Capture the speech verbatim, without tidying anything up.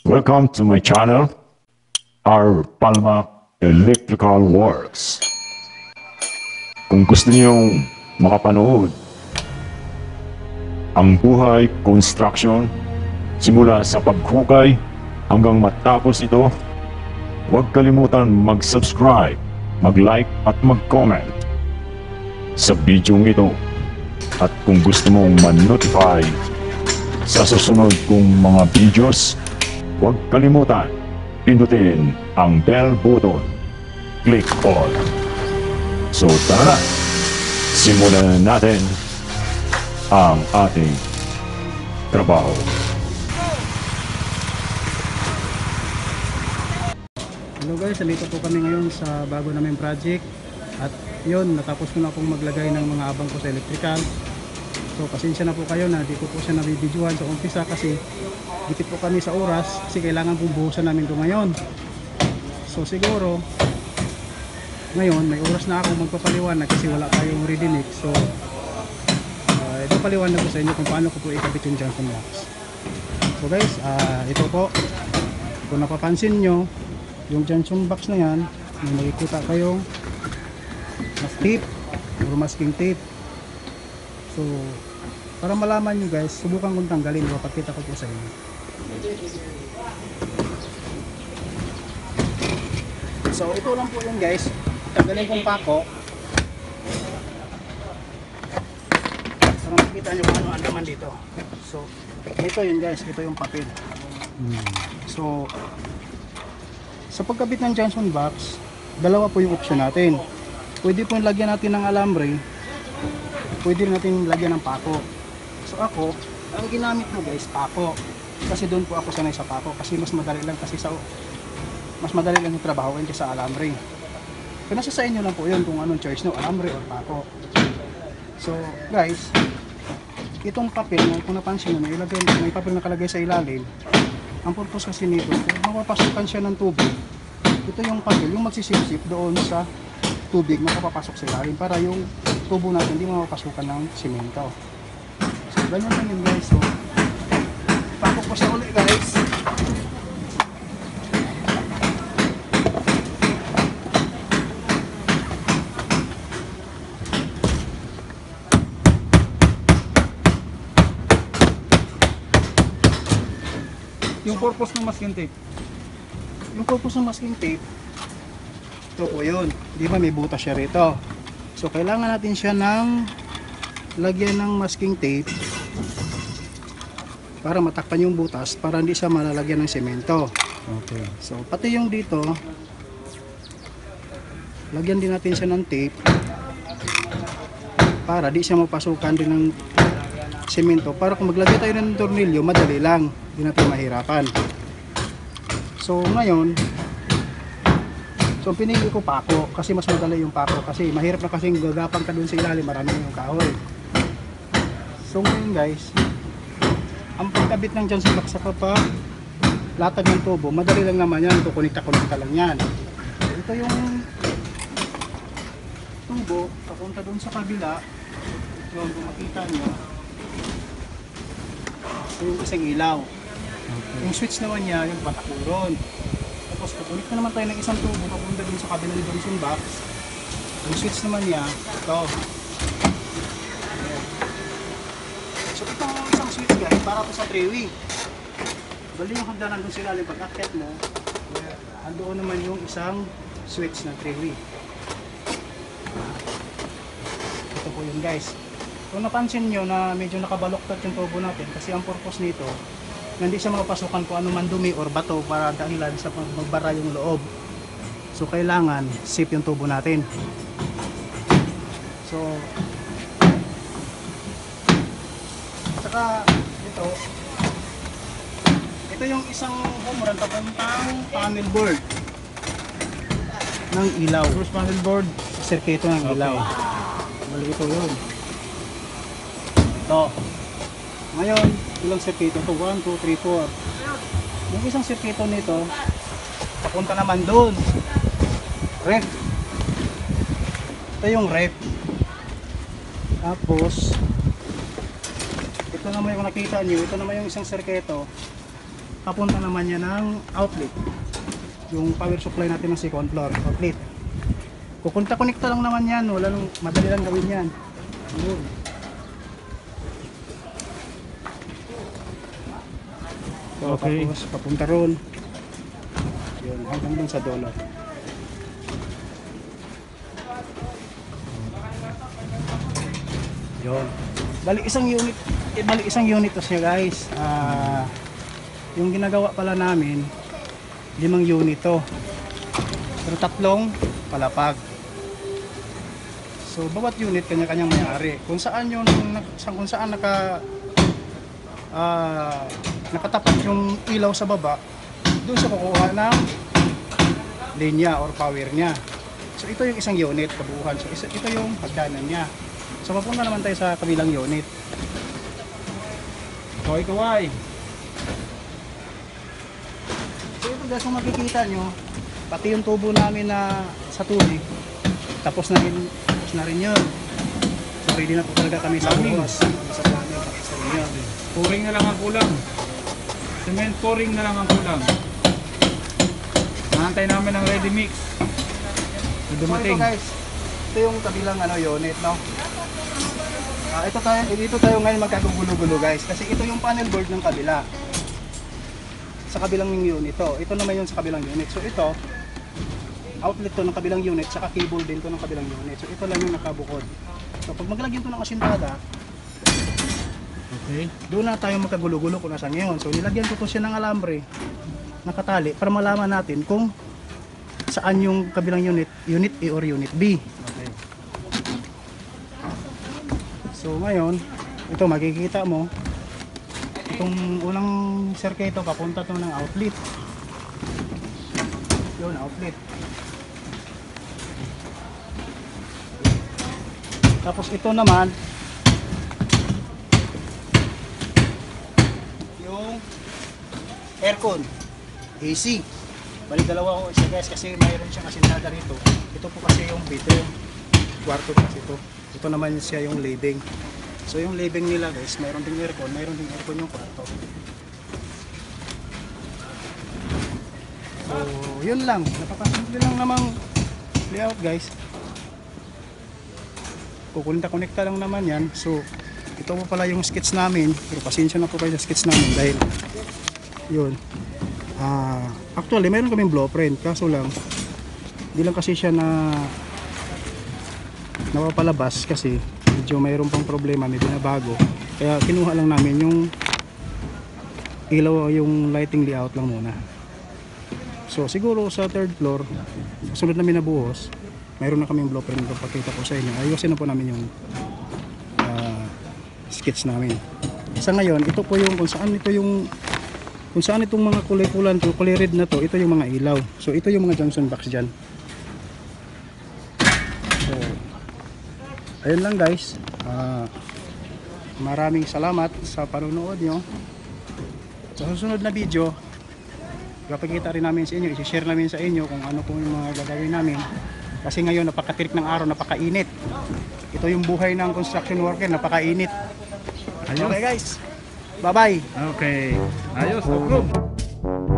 Welcome to my channel, our Palma Electrical Works. Kung gusto niyong makapanood ang buhay construction simula sa paghukay hanggang matapos ito, huwag kalimutan mag-subscribe, mag-like at mag-comment sa video ito. At kung gusto mong man-notify sa susunod kong mga videos, huwag kalimutan pindutin ang bell button. Click all. So tara na, simulan natin ang ating trabaho. Hello guys, nandito po kami ngayon sa bago namin project. At yun, natapos ko na pong maglagay ng mga abang ko sa electrical. So pasensya na po kayo na di ko po siya nabibidyohan sa umpisa kasi dikit po kami sa oras kasi kailangan pong buhusan namin ito ngayon. So siguro ngayon may oras na ako magpapaliwanag kasi wala tayong ready mix. So uh, ito paliwanag ko sa inyo kung paano ko po ikabit yung junction box. So guys, uh, ito po, kung napapansin nyo yung junction box na yan, may makikita kayong mas tape or masking tape. So para malaman nyo guys, subukan kong tanggalin, mapakita ko po sa inyo. So ito lang po yun guys, tanggalin kong pako para makita nyo kung ano ang laman dito. So ito yun guys, ito yung papel. So sa pagkabit ng junction box, dalawa po yung option natin. Pwede po lagyan natin ng alambre, pwede natin lagyan ng pako. So ako, ang ginamit mo guys, pako. Kasi doon po ako sanay sa pako kasi mas madali lang kasi sa mas madali lang yung trabaho kaysa sa alambre. Pero nasa sa inyo lang po yun kung anong choice nyo, alambre or pako. So guys, itong papel, kung napansin nyo, may, ilagay, may papel na kalagay sa ilalim. Ang purpose kasi nito, kung mapapasukan siya ng tubig, ito yung papel, yung magsisip-sip doon sa tubig na papapasok sa ilalim para yung tubo natin hindi mapapasukan ng simento. So ganyan lang yun guys. So pakok ko siya ulit guys. Yung purpose ng masking tape, yung purpose ng masking tape, ito po yun. Di ba may butas siya rito? So kailangan natin siya ng lagyan ng masking tape para matakpan yung butas para hindi siya malalagyan ng semento. Okay. So pati yung dito, lagyan din natin siya ng tape para di siya mapasukan din ng semento. Para kung maglagay tayo ng tornilyo, madali lang, hindi natin mahirapan. So ngayon, so pinili ko pako kasi mas madali yung pako kasi mahirap na kasing gagapang ka dun sa ilalim, marami yung kahoy. So ngayon guys, ang pagkabit ng junction box sa kapag latag ng tubo, madali lang naman yan, kukunikta-kunikta lang yan. So, ito yung tubo, papunta dun sa kabila, yun kung makita nyo, ito yung isang ilaw. Okay. Yung switch naman niya, yung patakuron. Tapos kukunik na naman tayo ng isang tubo papunta dun sa kabilang junction box. Yung switch naman niya, ito. So itong isang switch guys, para to sa three-way. Bali yung hagdanan dun sila, pag akit mo, andoon naman yung isang switch na three-way. Ito po yun guys. Kung napansin nyo na medyo nakabaloktot yung tubo natin kasi ang purpose nito, hindi siya mapasukan kung ano man dumi or bato para dahilan sa magbara yung loob. So kailangan safe yung tubo natin. So saka ito ito yung isang home run papuntang panel board ng ilaw. First panel board, sirkito ng ilaw. Bali ito yun. Ito. Ngayon, ilang sirkito ito? one, two, three, four. Yung isang sirkito nito, papunta naman doon. Ref. Ito yung ref. Tapos, ito naman yung nakita nyo, ito naman yung isang sirkito. papunta naman yan ng outlet. Yung power supply natin ng second floor, outlet. Kukunta-connecta lang naman yan, wala nang madali lang gawin yan. Yun. So, Okay. tapos papunta ron. Yun, hanggang dun sa dulo. Yun. Bali isang unit, eh, bali isang unit to siya guys. Ah, yung ginagawa pala namin, limang unit to. Pero tatlong palapag. So bawat unit kanya-kanyang may-ari. Kung saan yung kung saan naka ah, nakatapat yung ilaw sa baba, doon siya kukuha ng linya or power niya. So ito yung isang unit kabuuhan. So isa, ito yung hagdanan niya. So papunta naman tayo sa kabilang unit. Kaway kaway. So ito guys, kung makikita nyo, pati yung tubo namin na sa tubig, tapos na rin, tapos na rin yun. So ready na po talaga kami sa Plumbing. bukas. Sa planning, tapos na rin yun. Pouring na lang ang kulang. Cement pouring na lang ang kulang. Nahantay namin ang ready mix. So Dumating. ito guys, ito yung kabilang ano, unit, no? Ah, ito tayo, dito tayo ngayon magkagugulo-gulo guys, kasi ito yung panel board ng kabila. Sa kabilang unit to. Ito naman yung sa kabilang unit. So ito, outlet to ng kabilang unit, saka cable din to ng kabilang unit. So ito lang yung nakabukod. So pag maglagyan to ng asintada, Okay. doon na tayo magkagulo-gulo kung nasaan ngayon. So nilagyan ko to siya ng alambre, nakatali, para malaman natin kung saan yung kabilang unit, unit A or unit B. Okay. So ngayon, ito makikita mo, itong unang circuito papunta to ng outlet. Yun, outlet. Tapos ito naman, yung aircon, A C. Bali dalawa ko siya guys kasi mayroon siyang asintada rito. Ito po kasi yung bedroom, kwarto kasi ito. Ito naman siya yung living. So yung living nila guys, mayroon ding aircon, mayroon ding aircon yung kwarto. So yun lang, napakasimple lang namang layout guys. Kukunta-connecta lang naman yan. So ito po pala yung sketch namin, pero pasensya na po kayo sa sketch namin dahil yun. Ah, actually mayroon kaming blueprint, kaso lang hindi lang kasi siya na napapalabas kasi medyo mayroon pang problema, may binabago. Kaya kinuha lang namin yung ilaw, yung lighting layout lang muna. So siguro sa third floor, sa sunod namin na buhos, mayroon na kaming blueprint na pakita ko sa inyo. Ayusin na po namin yung ah, sketch namin. Sa ngayon, ito po yung kung saan ito yung kung saan itong mga kulay-kulan to, kulay red na to, ito yung mga ilaw. So ito yung mga junction box dyan. So ayun lang guys. Ah, maraming salamat sa panonood nyo. Sa susunod na video, ipapakita rin namin sa inyo, i-share namin sa inyo kung ano po yung mga gagawin namin. Kasi ngayon napakatirik ng araw, napakainit. Ito yung buhay ng construction worker, napakainit. Ayos. Okay guys, bye bye. Okay. Ayos. Approve.